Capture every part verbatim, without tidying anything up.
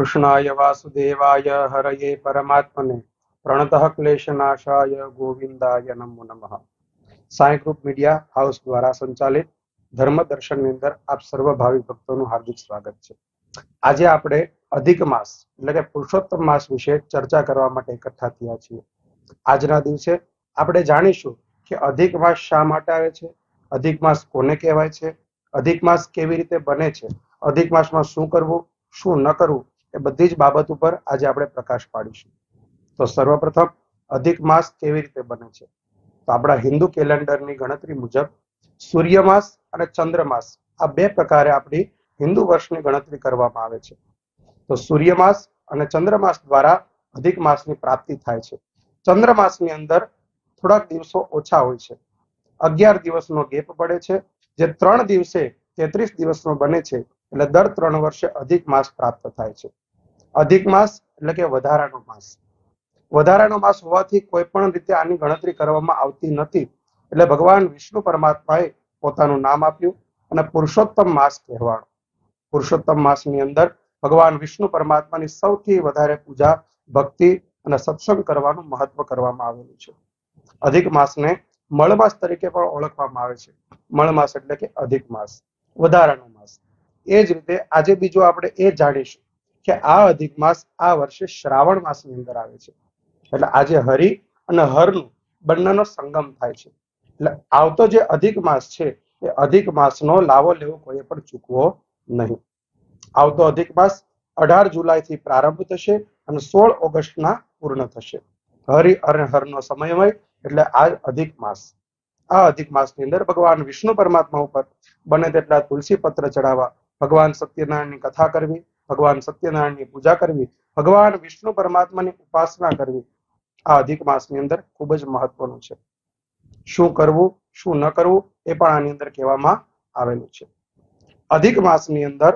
कृष्णाय वासुदेवाय हरये परमात्मने प्रणतः क्लेशनाशाय गोविंदाय नमो नमः। साई ग्रुप मीडिया हाउस द्वारा संचालित धर्म दर्शन ની અંદર આપ સર્વ ભાવિક ભક્તોનું હાર્દિક સ્વાગત છે। આજે આપણે અધિક માસ એટલે કે પુરુષોત્તમ માસ વિશે ચર્ચા કરવા માટે એકઠા થયા છીએ। આજના દિવસે આપણે જાણીશું કે અધિક માસ શા માટે આવે છે, અધિક માસ કોને કહેવાય છે, અધિક માસ કેવી રીતે બને છે, અધિક માસમાં શું કરવું શું ન કરવું એ બધી જ બાબત ઉપર આજે આપણે પ્રકાશ પાડીશું। તો સર્વપ્રથમ અધિક માસ કેવી રીતે બને છે, તો આપણા હિન્દુ કેલેન્ડરની ગણતરી મુજબ સૂર્યમાસ અને ચંદ્રમાસ આ બે પ્રકારે આપણી હિન્દુ વર્ષની ગણતરી કરવામાં આવે છે। તો સૂર્યમાસ અને ચંદ્રમાસ દ્વારા અધિક માસની પ્રાપ્તિ થાય છે। ચંદ્રમાસની અંદર થોડાક દિવસો ઓછા હોય છે, અગિયાર દિવસનો ગેપ પડે છે, જે ત્રણ દિવસે તેત્રીસ દિવસનો બને છે, એટલે દર ત્રણ વર્ષે અધિક માસ પ્રાપ્ત થાય છે। અધિક માસ એટલે કે વધારાનો માસ। વધારાનો માસ હોવાથી કોઈ પણ રીતે આની ગણતરી કરવામાં આવતી નથી, એટલે ભગવાન વિષ્ણુ પરમાત્માએ પોતાનું નામ આપ્યું અને પુરુષોત્તમ માસ કહેવાયો। પુરુષોત્તમ માસની અંદર ભગવાન વિષ્ણુ પરમાત્માની સૌથી વધારે પૂજા, ભક્તિ અને સત્સંગ કરવાનું મહત્વ કરવામાં આવેલું છે। અધિક માસને મળમાસ તરીકે પણ ઓળખવામાં આવે છે। મળમાસ એટલે કે અધિક માસ, વધારાનો માસ। એ જ રીતે આજે બીજું આપણે એ જાણીશું કે આ અધિક માસ આ વર્ષે શ્રાવણ માસની અંદર આવે છે, એટલે આજે હરિ અને હરનું બંનેનો સંગમ થાય છે। એટલે આવતો જે અધિક માસ છે એ અધિક માસનો લાવો લેવો કોઈ પણ ચૂકવો નહીં। આવતો અધિક માસ અઢાર જુલાઈથી પ્રારંભ થશે અને સોળ ઓગસ્ટના પૂર્ણ થશે। હરિ અને હરનો સમય હોય એટલે આ અધિક માસ। આ અધિક માસની અંદર ભગવાન વિષ્ણુ પરમાત્મા ઉપર બને તેટલા તુલસી પત્ર ચડાવવા, ભગવાન સત્યનારાયણની કથા કરવી, ભગવાન સત્યનારાયણની પૂજા કરવી, ભગવાન વિષ્ણુ પરમાત્માની ઉપાસના કરવી આ અધિક માસની અંદર ખૂબ જ મહત્વનું છે। શું કરવું શું ન કરવું એ પણ આની અંદર કહેવામાં આવેલું છે। અધિક માસની અંદર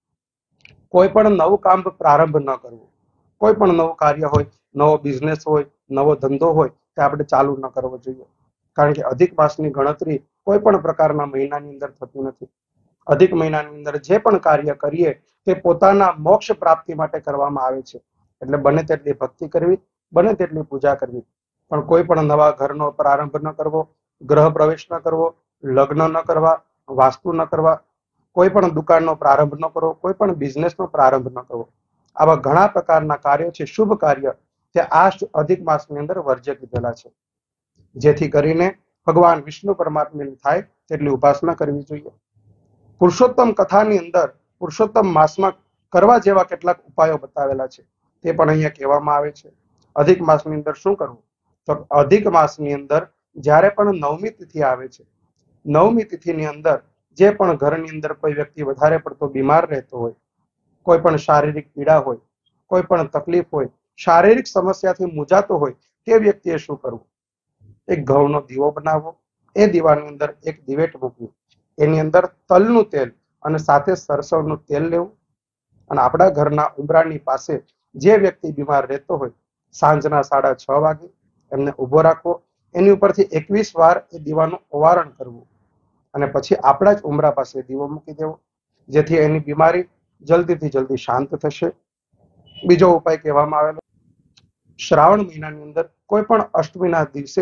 કોઈ પણ નવું કામ પ્રારંભ ન કરવું। કોઈ પણ નવું કાર્ય હોય, નવો બિઝનેસ હોય, નવો ધંધો હોય તે આપણે ચાલુ ન કરવો જોઈએ, કારણ કે અધિક માસની ગણતરી કોઈ પણ પ્રકારના મહિનાની અંદર થતી નથી। અધિક મહિનાની અંદર જે પણ કાર્ય કરીએ તે પોતાના મોક્ષ પ્રાપ્તિ માટે કરવામાં આવે છે, એટલે બને તેટલી ભક્તિ કરવી, બને તેટલી પૂજા કરવી, પણ કોઈ પણ નવા ઘરનો પ્રારંભ ન કરવો, ગ્રહ પ્રવેશ ન કરવો, લગ્ન ન કરવા, વાસ્તુ ન કરવા, કોઈ પણ દુકાનનો પ્રારંભ ન કરવો, કોઈ પણ બિઝનેસનો પ્રારંભ ન કરવો, આવા ઘણા પ્રકારના કાર્યો છે, શુભ કાર્ય તે આ અધિક માસની અંદર વર્જ્ય કીધેલા છે, જેથી કરીને ભગવાન વિષ્ણુ પરમાત્માની થાય તેટલી ઉપાસના કરવી જોઈએ। પુરુષોત્તમ કથાની અંદર પુરુષોત્તમ માસમાં કરવા જેવા કેટલાક ઉપાયો બતાવેલા છે, તે પણ અહીંયા કહેવામાં આવે છે। અધિક માસની અંદર શું કરવું, તો અધિક માસની અંદર જ્યારે પણ નવમી તિથિ આવે છે, નવમી તિથિની અંદર જે પણ ઘરની અંદર કોઈ વ્યક્તિ વધારે પડતો બીમાર રહેતો હોય, કોઈ પણ શારીરિક પીડા હોય, કોઈ પણ તકલીફ હોય, શારીરિક સમસ્યાથી મૂંઝાતો હોય, તે વ્યક્તિએ શું કરવું, એક ઘઉંનો દીવો બનાવવો, એ દીવાની અંદર એક દિવેટ મૂકવી, એની અંદર તલનું તેલ અને સાથે સરસવનું તેલ લેવું અને આપણા ઘરના ઉંબરાની પાસે જે વ્યક્તિ બીમાર રહેતો હોય સાંજના સાડા છ વાગે એમને ઊભો રાખવો, એની ઉપરથી એકવીસ વાર એ દીવાનું ઓવારણ કરવું અને પછી આપણા જ ઉંબરા પાસે દીવો મૂકી દેવો, જેથી એની બીમારી જલ્દીથી જલ્દી શાંત થશે। બીજો ઉપાય કહેવામાં આવેલો, શ્રાવણ મહિનાની અંદર કોઈ પણ અષ્ટમીના દિવસે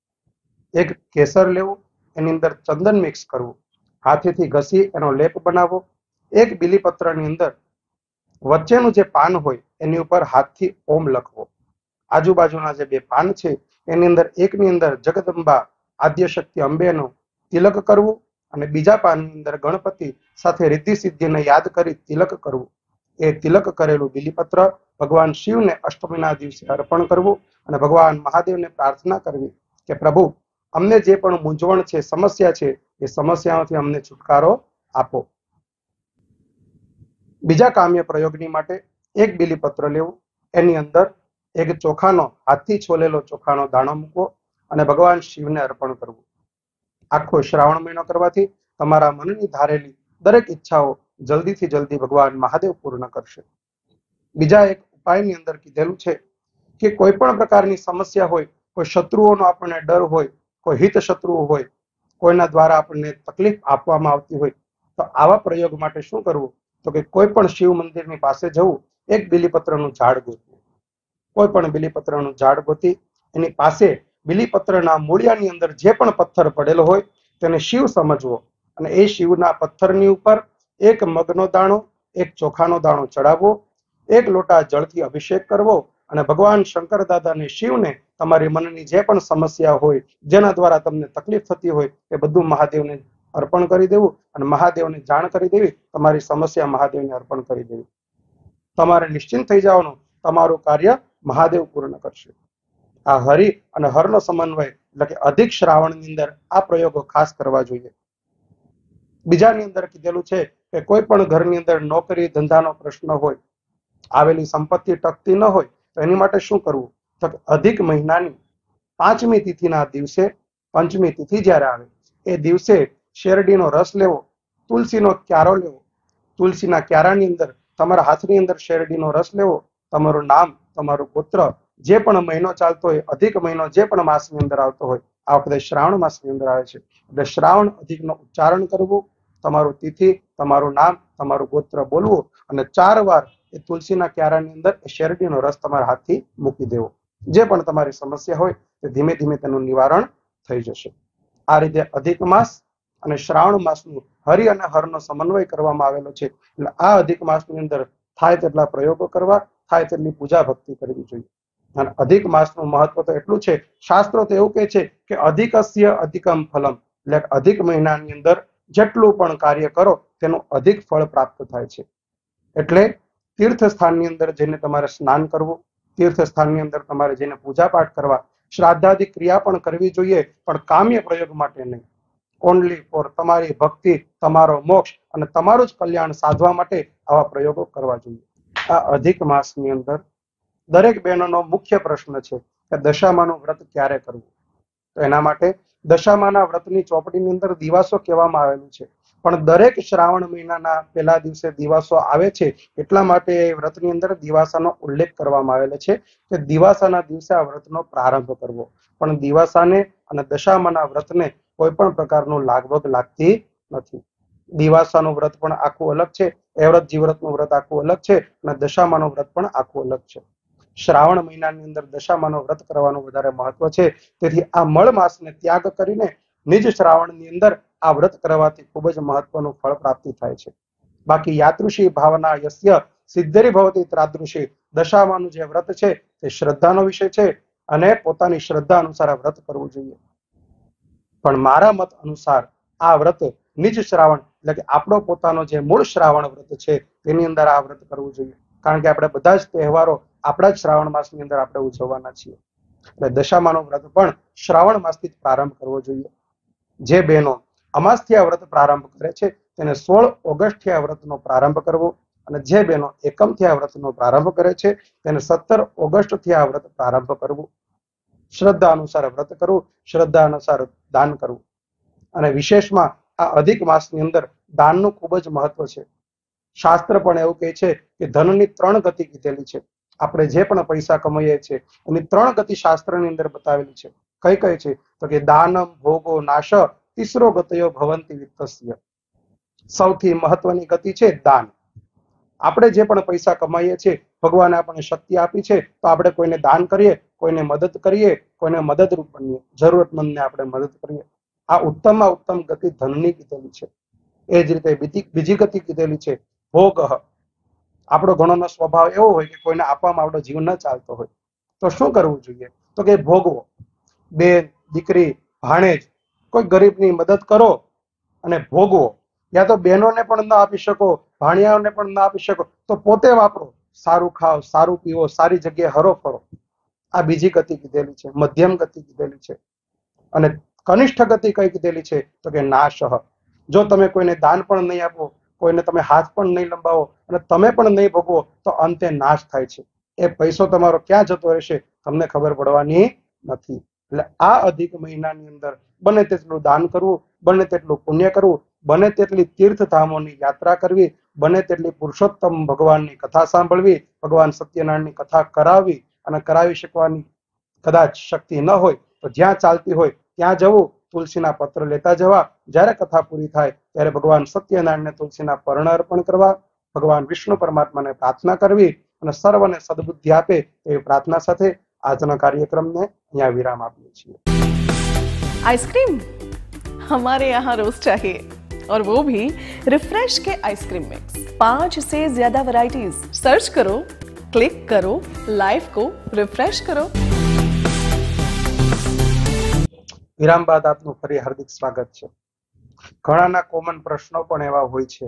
એક કેસર લેવું, એની અંદર ચંદન મિક્સ કરવું, હાથેથી ઘસી એનો લેપ બનાવવો, એક બીલીપત્રની અંદર વચ્ચેનું જે પાન હોય એની ઉપર હાથથી ઓમ લખવો, આજુબાજુના જે બે પાન છે એની અંદર એકની અંદર જગદંબા આદ્યશક્તિ અંબેનું તિલક કરવું અને બીજા પાનની અંદર ગણપતિ સાથે રિદ્ધિ સિદ્ધિને યાદ કરી તિલક કરવું। એ તિલક કરેલું બીલીપત્ર ભગવાન શિવને અષ્ટમીના દિવસે અર્પણ કરવું અને ભગવાન મહાદેવને પ્રાર્થના કરવી કે પ્રભુ અમને જે પણ મૂંઝવણ છે, સમસ્યા છે, એ સમસ્યાઓથી અમને છુટકારો આપો। બીજા કામ્ય પ્રયોગની માટે એક બીલીપત્ર લેવું, એની અંદર એક ચોખાનો હાથથી છોલેલો ચોખાનો દાણો મૂકવો અને ભગવાન શિવને અર્પણ કરવું। આખો શ્રાવણ મહિનો કરવાથી તમારા મનની ધારેલી દરેક ઈચ્છાઓ જલ્દીથી જલ્દી ભગવાન મહાદેવ પૂર્ણ કરશે। બીજા એક ઉપાયની અંદર કીધેલું છે કે કોઈ પણ પ્રકારની સમસ્યા હોય, કોઈ શત્રુઓનો આપણને ડર હોય, કોઈ હિત શત્રુઓ હોય, કોઈના દ્વારા આપણને તકલીફ આપવામાં આવતી હોય, તો આવા પ્રયોગ માટે શું કરવું, તો કે કોઈ પણ શિવ મંદિરની પાસે જવું, એક બિલીપત્રનું ઝાડ ગોતવું, કોઈ પણ બિલીપત્રનું ઝાડ ગોતી એની પાસે બિલીપત્રના મૂળિયાની અંદર જે પણ પથ્થર પડેલો હોય તેને શિવ સમજવો અને એ શિવના પથ્થરની ઉપર એક મગનો દાણો, એક ચોખાનો દાણો ચડાવવો, એક લોટા જળથી અભિષેક કરવો અને ભગવાન શંકર દાદાને શિવને તમારી મનની જે પણ સમસ્યા હોય, જેના દ્વારા તમને તકલીફ થતી હોય એ બધું મહાદેવને અર્પણ કરી દેવું અને મહાદેવને જાણ કરી દેવી, તમારી સમસ્યા મહાદેવને અર્પણ કરી દેવી. તમારે નિશ્ચિંત થઈ જવાનું, તમારું કાર્ય મહાદેવ પૂર્ણ કરશે. આ હરિ અને હરનો સમન્વય એટલે કે અધિક શ્રાવણની અંદર આ પ્રયોગો ખાસ કરવા જોઈએ. બીજાની અંદર કીધેલું છે કે કોઈ પણ ઘરની અંદર નોકરી ધંધાનો પ્રશ્ન હોય, આવેલી સંપત્તિ ટકતી ન હોય તો એની માટે શું કરવું? તો અધિક મહિનાની પાંચમી તિથિના દિવસે, પંચમી તિથિ જ્યારે આવે એ દિવસે શેરડીનો રસ લેવો, તુલસીનો ક્યારો લેવો, તુલસીના ક્યારાની અંદર તમારા હાથની અંદર શેરડીનો રસ લેવો, તમારું નામ, તમારું ગોત્ર, જે પણ મહિનો ચાલતો હોય, અધિક મહિનો જે પણ માસની અંદર આવતો હોય, આ વખતે શ્રાવણ માસની અંદર આવે છે એટલે શ્રાવણ અધિકનો ઉચ્ચારણ કરવું, તમારું તિથિ, તમારું નામ, તમારું ગોત્ર બોલવું અને ચાર વાર એ તુલસીના ક્યારાની અંદર શેરડીનો રસ તમારા હાથથી મૂકી દેવો. જે પણ તમારી સમસ્યા હોય તે ધીમે ધીમે તેનું નિવારણ થઈ જશે. આ રીતે અધિક માસ અને શ્રાવણ માસનું હરિ અને હરનો સમન્વય કરવામાં આવેલો છે. એટલે આ અધિક માસની અંદર થાય તેટલા પ્રયોગો કરવા, થાય તેટલી પૂજા ભક્તિ કરવી જોઈએ. અને અધિક માસનું મહત્વ તો એટલું છે, શાસ્ત્રો તો એવું કહે છે કે અધિકસ્ય અધિકમ ફલમ, એટલે અધિક મહિનાની અંદર જેટલું પણ કાર્ય કરો તેનું અધિક ફળ પ્રાપ્ત થાય છે. એટલે તીર્થ સ્થાનની અંદર જઈને તમારે સ્નાન કરવું, તીર્થ સ્થાનની અંદર તમારે જઈને પૂજા પાઠ કરવા, શ્રાદ્ધાદિક ક્રિયા પણ કરવી જોઈએ, પણ કામ્ય પ્રયોગ માટે નહીં. ઓનલી ફોર તમારી ભક્તિ, તમારો મોક્ષ અને તમારું જ કલ્યાણ સાધવા માટે આવા પ્રયોગો કરવા જોઈએ. આ અધિક માસની અંદર દરેક બહેનોનો મુખ્ય પ્રશ્ન છે કે દશામાનું વ્રત ક્યારે કરવું. તો એના માટે દશામાના વ્રતની ચોપડીની અંદર દિવાસો કહેવામાં આવેલું છે, પણ દરેક શ્રાવણ મહિનાના પહેલા દિવસે દિવાસો આવે છે એટલા માટે એ વ્રતની અંદર દિવાસાનો ઉલ્લેખ કરવામાં આવેલો છે કે દિવાસાના દિવસે આ વ્રતનો પ્રારંભ કરવો. પણ દિવાસાને અને દશામાના વ્રતને કોઈ પણ પ્રકારનું લાગવગ લાગતી નથી. દિવાસાનું વ્રત પણ આખું અલગ છે, એવ્રત જીવ્રતનું વ્રત આખું અલગ છે અને દશામાનું વ્રત પણ આખું અલગ છે. શ્રાવણ મહિનાની અંદર દશામાનું વ્રત કરવાનું વધારે મહત્વ છે. તેથી આ મળ માસને ત્યાગ કરીને નિજ શ્રાવણની અંદર આ વ્રત કરવાથી ખૂબ જ મહત્વનું ફળ પ્રાપ્તિ થાય છે. બાકી યાત્રુષી ભાવના યસ્ય સિદ્ધરી ભવતી ત્રાદૃશી, દશામાનું જે વ્રત છે તે શ્રદ્ધાનો વિષય છે અને પોતાની શ્રદ્ધા અનુસાર વ્રત કરવું જોઈએ. પણ મારા મત અનુસાર આ વ્રત નિજ શ્રાવણ એટલે કે આપણો પોતાનો જે મૂળ શ્રાવણ વ્રત છે તેની અંદર આ વ્રત કરવું જોઈએ. કારણ કે આપણે બધા જ તહેવારો આપણા જ શ્રાવણ માસની અંદર આપણે ઉજવવાના છીએ. એટલે દશામાનું વ્રત પણ શ્રાવણ માસથી જ પ્રારંભ કરવો જોઈએ. જે બહેનો અમાસથી આ વ્રત પ્રારંભ કરે છે તેને સોળ ઓગસ્ટથી આ વ્રતનો પ્રારંભ કરવો અને જે બહેનો એકમથી આ વ્રતનો પ્રારંભ કરે છે તેને સત્તર ઓગસ્ટથી આ વ્રત પ્રારંભ કરવું. શ્રદ્ધા અનુસાર વ્રત કરવું, શ્રદ્ધા અનુસાર દાન કરવું. અને વિશેષમાં આ અધિક માસની અંદર દાનનું ખૂબ જ મહત્વ છે. શાસ્ત્ર પણ એવું કહે છે કે ધનની ત્રણ ગતિ કીધેલી છે. આપણે જે પણ પૈસા કમાઈએ છીએ એની ત્રણ ગતિ શાસ્ત્રની અંદર બતાવેલી છે. કઈ કઈ છે? તો કે દાનમ, ભોગો, નાશ, તીસરો ગતયો ભવંતિ વિત્તસ્ય. સૌથી મહત્વની ગતિ છે દાન. આપણે જે પણ પૈસા કમાઈએ છીએ, ભગવાને આપણને શક્તિ આપી છે તો આપણે કોઈને દાન કરીએ, કોઈને મદદ કરીએ, કોઈને મદદરૂપ બનીએ, જરૂરતમંદને આપણે મદદ કરીએ. આ ઉત્તમમાં ઉત્તમ ગતિ ધનની કીધેલી છે. એ જ રીતે બીજી ગતિ કીધેલી છે ભોગ. આપણો ઘણોનો સ્વભાવ એવો હોય કે કોઈને આપવામાં આપણો જીવ ન ચાલતો હોય તો શું કરવું જોઈએ? તો કે ભોગવો. બેન, દીકરી, ભાણેજ, કોઈ ગરીબની મદદ કરો અને ભોગવો. યા તો બહેનોને પણ ન આપી શકો, ભાણિયાઓને પણ ન આપી શકો તો પોતે વાપરો. સારું ખાઓ, સારું પીવો, સારી જગ્યાએ હરો ફરો. આ બીજી ગતિ કીધેલી છે. મધ્યમ ગતિ કીધેલી છે. અને કનિષ્ઠ ગતિ કઈ કીધેલી છે? તો કે નાશ. જો તમે કોઈને દાન પણ નહીં આપો, કોઈને તમે હાથ પણ નહીં લંબાવો અને તમે પણ નહીં ભોગવો તો અંતે નાશ થાય છે. એ પૈસો તમારો ક્યાં જતો રહેશે તમને ખબર પડવાની નથી. એટલે આ અધિક મહિનાની અંદર બને તેટલું દાન કરવું, બને તેટલું પુણ્ય કરવું, બને તેટલી તીર્થધામોની યાત્રા કરવી, બને તેટલી પુરુષોત્તમ ભગવાનની કથા સાંભળવી, ભગવાન સત્યનારાયણની કથા કરાવવી અને કરાવી શકવાની કદાચ શક્તિ ન હોય તો જ્યાં ચાલતી હોય ત્યાં જવું, તુલસીના પત્ર લેતા જવા. જ્યારે કથા પૂરી થાય ત્યારે ભગવાન સત્યનારાયણને તુલસીના પર્ણ અર્પણ કરવા, ભગવાન વિષ્ણુ પરમાત્માને પ્રાર્થના કરવી અને સર્વને સદબુદ્ધિ આપે તેવી પ્રાર્થના સાથે આજના કાર્યક્રમને અહીંયા વિરામ આપીએ છીએ। आइसक्रीम हमारे यहाँ रोज चाहिए, और वो भी रिफ्रेश के आइसक्रीम मिक्स। पांच से ज्यादा वैरायटीज, सर्च करो, क्लिक करो, लाइफ को रिफ्रेश करो। વિરામ બાદ આપનું ફરી હાર્દિક સ્વાગત છે। ઘણાના કોમન પ્રશ્નો પણ એવા હોય છે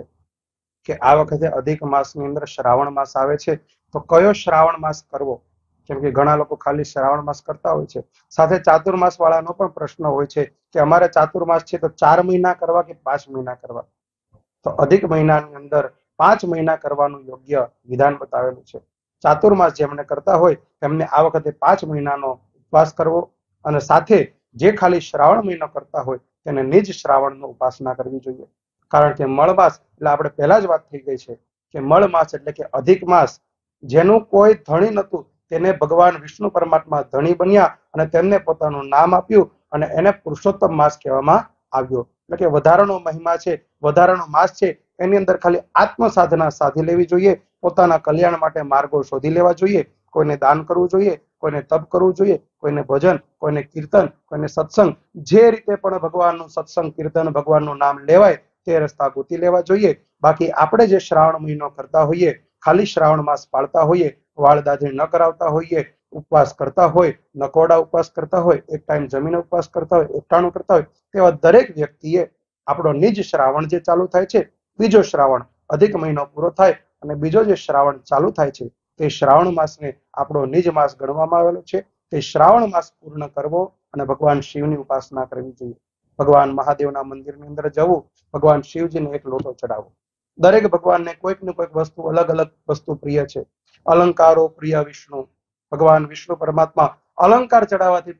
કે આ વખતે અધિક માસની અંદર શ્રાવણ માસ આવે છે તો કયો શ્રાવણ માસ કરવો, કેમ કે ઘણા લોકો ખાલી શ્રાવણ માસ કરતા હોય છે। સાથે ચાતુર્માસ વાળાનો પણ પ્રશ્ન હોય છે કે અમારે ચાતુર્માસ છે તો ચાર મહિના કરવા કે પાંચ મહિના કરવા। તો અધિક મહિનાની અંદર પાંચ મહિના કરવાનું યોગ્ય વિધાન બતાવેલું છે। ચાતુર્માસ જેમને કરતા હોય તેમને આ વખતે પાંચ મહિનાનો ઉપવાસ કરવો, અને સાથે જે ખાલી શ્રાવણ મહિનો કરતા હોય તેને નિજ શ્રાવણનો ઉપાસના કરવી જોઈએ। કારણ કે મળ માસ એટલે આપણે પહેલા જ વાત થઈ ગઈ છે કે મળ માસ એટલે કે અધિક માસ, જેનું કોઈ ધણી નહોતું તેને ભગવાન વિષ્ણુ પરમાત્મા ધણી બન્યા અને તેમને પોતાનું નામ આપ્યું અને એને પુરુષોત્તમ માસ કહેવામાં આવ્યો। એટલે કે વધારાનો મહિમા છે, વધારાનો માસ છે, એની અંદર ખાલી આત્મ સાધના સાધી લેવી જોઈએ, પોતાના કલ્યાણ માટે માર્ગો શોધી લેવા જોઈએ। કોઈને દાન કરવું જોઈએ, કોઈને તપ કરવું જોઈએ, કોઈને ભજન, કોઈને કીર્તન, કોઈને સત્સંગ, જે રીતે પણ ભગવાનનું સત્સંગ કીર્તન ભગવાનનું નામ લેવાય તે રસ્તા ગોતી લેવા જોઈએ। બાકી આપણે જે શ્રાવણ મહિનો કરતા હોઈએ, ખાલી શ્રાવણ માસ પાળતા હોઈએ, વાળ દાઢી ન કરાવતા હોઈએ, ઉપવાસ કરતા હોય, નકોડા ઉપવાસ કરતા હોય, એક ટાઈમ જમીને ઉપવાસ કરતા હોય, એકટાણું કરતા હોય, તેવા દરેક વ્યક્તિએ આપણો નિજ શ્રાવણ જે ચાલુ થાય છે, બીજો શ્રાવણ અધિક મહિનો પૂરો થાય અને બીજો જે શ્રાવણ ચાલુ થાય છે તે શ્રાવણ માસને આપણો નિજ માસ ગણવામાં આવેલો છે। તે શ્રાવણ માસ પૂર્ણ કરવો અને ભગવાન શિવની ઉપાસના કરવી જોઈએ। ભગવાન મહાદેવના મંદિરની અંદર જવું, ભગવાન શિવજીને એક લોટો ચડાવવો। દરેક ભગવાનને કોઈક ને કોઈક વસ્તુ અલગ અલગ વસ્તુ પ્રિય છે। અલંકારો પ્રિય વિષ્ણુ, ભગવાન વિષ્ણુ પરમાત્મા અલંકાર ચડાવવાથી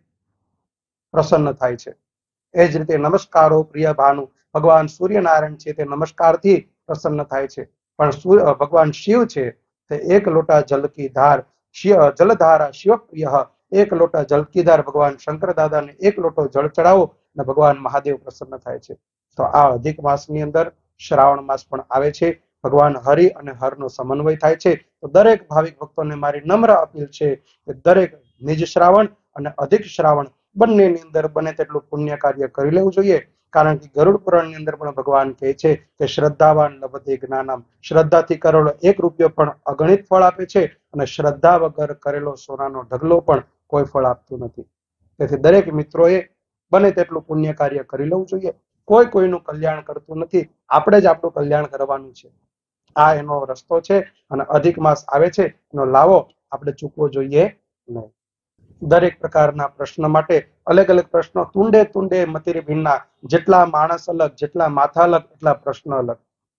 પ્રસન્ન થાય છે। એ જ રીતે નમસ્કારો પ્રિય ભાનુ, ભગવાન સૂર્યનારાયણ છે તે નમસ્કારથી પ્રસન્ન થાય છે। પણ ભગવાન શિવ છે તે એક લોટા જલ કી ધાર, જલધારા શિવ પ્રિય, એક લોટા જલ કી ધાર, ભગવાન શંકર દાદાને એક લોટો જળ ચડાવો અને ભગવાન મહાદેવ પ્રસન્ન થાય છે। તો આ અધિક માસની અંદર શ્રાવણ માસ પણ આવે છે, ભગવાન હરિ અને હરનો સમન્વય થાય છે। તો દરેક ભાવિક ભક્તોને મારી નમ્ર અપીલ છે કે દરેક નિજ શ્રાવણ અને અધિક શ્રાવણ બંનેની અંદર બને તેટલું પુણ્ય કાર્ય કરી લેવું જોઈએ। કારણ કે ગરુડ પુરાણની અંદર પણ ભગવાન કહે છે કે શ્રદ્ધાવાન લભતે જ્ઞાનમ, શ્રદ્ધાથી કરેલો એક રૂપિયો પણ અગણિત ફળ આપે છે અને શ્રદ્ધા વગર કરેલો સોનાનો ઢગલો પણ કોઈ ફળ આપતું નથી। તેથી દરેક મિત્રોએ બને તેટલું પુણ્ય કાર્ય કરી લેવું જોઈએ। કોઈ કોઈનું કલ્યાણ કરતું નથી, આપણે જ આપણું કલ્યાણ કરવાનું છે। આ એનો રસ્તો છે અને અધિક માસ આવે છે એનો લાવો આપણે ચૂકવો જોઈએ નહીં। દરેક પ્રકારના પ્રશ્ન માટે અલગ અલગ પ્રશ્નો, તુંડે તુંડે મતિર ભિન્ના, જેટલા માણસ અલગ, જેટલા માથા અલગ એટલા પ્રશ્ન અલગ।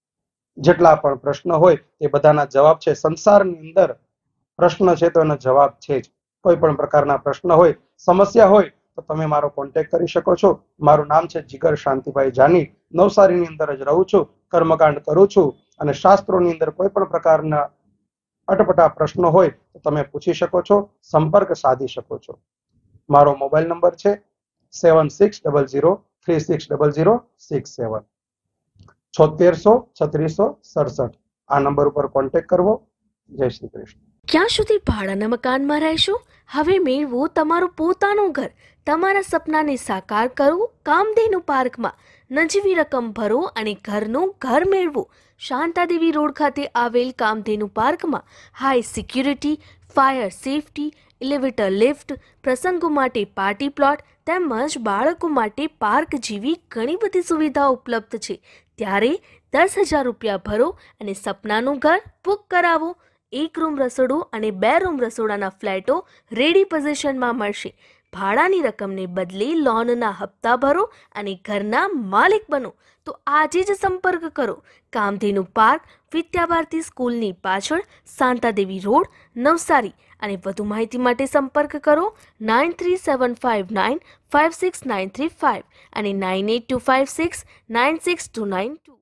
જેટલા પણ પ્રશ્ન હોય એ બધાના જવાબ છે। સંસારની અંદર પ્રશ્ન છે તો એનો જવાબ છે જ। કોઈ પણ પ્રકારના પ્રશ્ન હોય, સમસ્યા હોય તો તમે મારો કોન્ટેક્ટ કરી શકો છો। મારું નામ છે જીગર શાંતિભાઈ જાની, નવસારીની અંદર જ રહું છું, કર્મકાંડ કરું છું અને શાસ્ત્રોની અંદર કોઈ પણ પ્રકારના અટપટા પ્રશ્નો હોય તો તમે પૂછી શકો છો, સંપર્ક સાધી શકો છો। મારો મોબાઈલ નંબર છે seven six double zero three six double zero six seven, છોતેરસો છત્રીસો સડસઠ। આ નંબર ઉપર કોન્ટેક્ટ કરવો। જય શ્રી કૃષ્ણ। ક્યાં સુધી ભાડાના મકાનમાં રહેશો? હવે મેળવો તમારું પોતાનું ઘર। તમારા સપનાને સાકાર કરો કામધેનુ પાર્કમાં। નજીવી રકમ ભરો અને ઘરનું ઘર મેળવો। શાંતાદેવી રોડ ખાતે આવેલ કામધેનુ પાર્કમાં high security, fire safety, elevator lift, પ્રસંગો માટે પાર્ટી પ્લોટ તેમજ બાળકો માટે પાર્ક જેવી ઘણી બધી સુવિધાઓ ઉપલબ્ધ છે। ત્યારે દસ હજાર રૂપિયા ભરો અને સપનાનું ઘર બુક કરાવો। એક રૂમ રસોડું અને બે રૂમ રસોડાના ફ્લેટો રેડી પોઝિશનમાં મળશે। ભાડાની રકમને બદલે લોનના હપ્તા ભરો અને ઘરના માલિક બનો। તો આજે જ સંપર્ક કરો કામધેનુ પાર્ક, વિદ્યાભારતી સ્કૂલની પાછળ, શાંતાદેવી રોડ, નવસારી। અને વધુ માહિતી માટે સંપર્ક કરો nine three seven five nine five six nine three five અને nine eight two five six nine six two nine two.